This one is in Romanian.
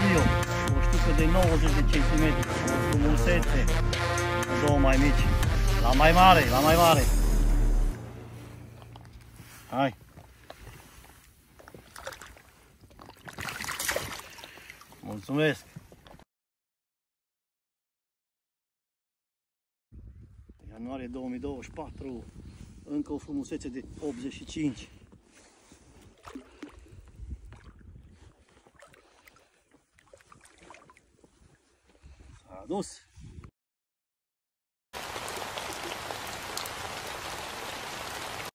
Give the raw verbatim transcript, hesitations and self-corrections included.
Dio, o ștucă de nouăzeci de centimetri, o frumusețe, două mai mici, la mai mare, la mai mare. Hai! Mulțumesc! Ianuarie două mii douăzeci și patru, încă o frumusețe de optzeci și cinci. S-a adus!